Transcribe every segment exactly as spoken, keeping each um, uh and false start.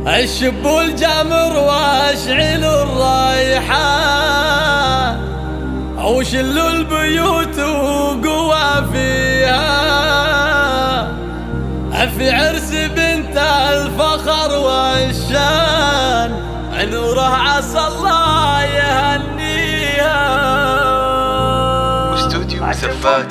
الشب والجمر واشعل الريحان وشلوا البيوت وقوى فيها في عرس بنت الفخر والشان نوره عسى الله يهنيها. واستوديو مسفات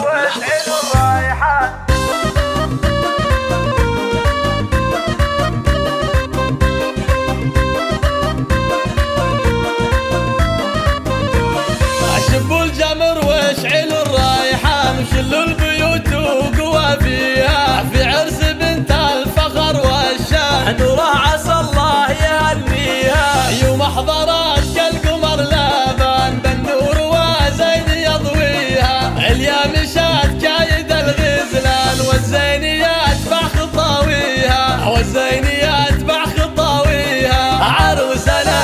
شبوا الجمر واشعل الريحان وشلوا البيوت وقوى فيها في عرس بنت الفخر والشان نوره عسى الله يهنيها. يوم حضرت كالقمر لابان بالنور وزين يضويها اليا مشات كايد الغزلان والزينيات باع خطاويها والزينيات باع خطاويها. عروسنا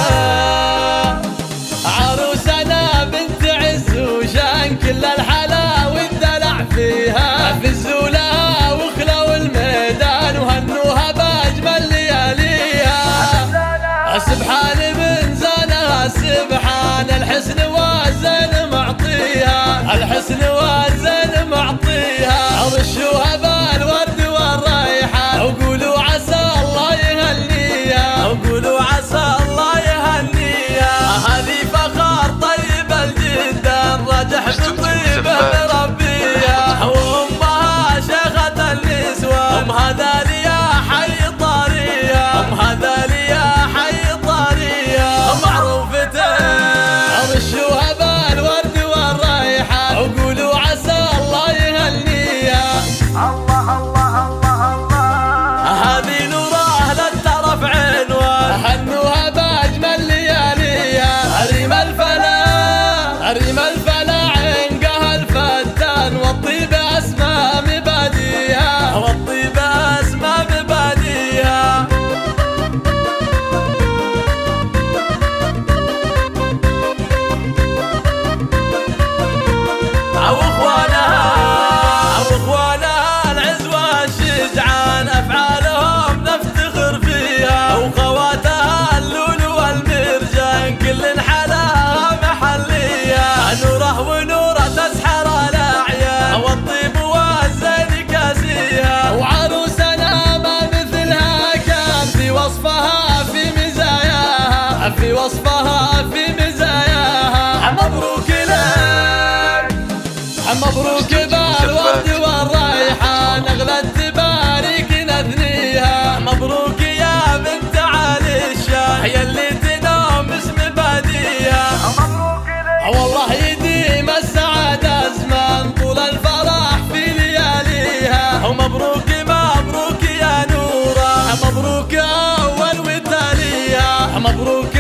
عروسنا بنت عز وشان كل الحلا والدلع فيها فزوا لها وخلوا الميدان وهنوها باجمل لياليها. سبحان من زانها سبحان الحسن والزين معطيها الحسن والزين معطيها. رشوها بالورد والريحان وقولوا عسى الله يهنيها وقولوا عسى الله يهنيها. هذه فخر طيب الجدان رجح بطيبه مربيها وامها شيخة النسوان ام هذا لي يا حي طاريها ام هذا لي يا حي طاريها. معروفتين رشوها بالورد والريحان وقولوا عسى الله يهنيها. الله الله الله الله هذه نوره للترف عنوان هنوها باجمل لياليها. ريم الفلا ريم الفلا عنقها الفتان والطيب اسمى مباديها والطيب اسمى مباديها. او اخوانها او اخوانها العز والشجعان افعالهم نفتخر فيها وخواتها اللول والمرجان كل حلاها محليها. نوره ونوره تسحر الاعيان والطيب والزين كاسيها. وعروسنا ما مثلها كان في وصفها في مزاياها في وصفها في مزاياها. مبروك لك مبروك بالورد والريحان اغلى التباريك نثنيها. مبروك يا بنت علي الشان هي اللي تنام اسم باديها. مبروك لك والله يديم السعادة زمان طول الفرح في لياليها. ومبروك مبروك يا نورة مبروك اول وتاليها. مبروك